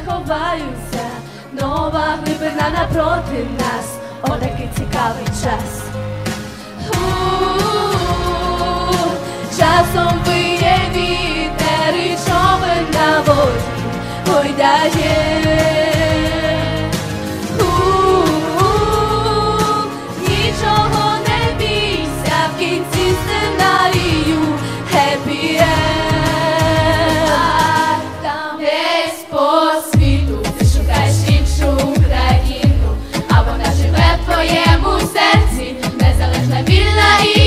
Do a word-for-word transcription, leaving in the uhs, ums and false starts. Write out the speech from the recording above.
ховаюся, нова глибина напроти нас, отакий цікавий час. У-у-у, часом виє вітер і човен на воді гойдає. У-у-у, нічого не бійся, в кінці сценарію happy end. Десь по світу ти шукаєш іншу Україну, а вона живе в твоєму серці, незалежна, вільна і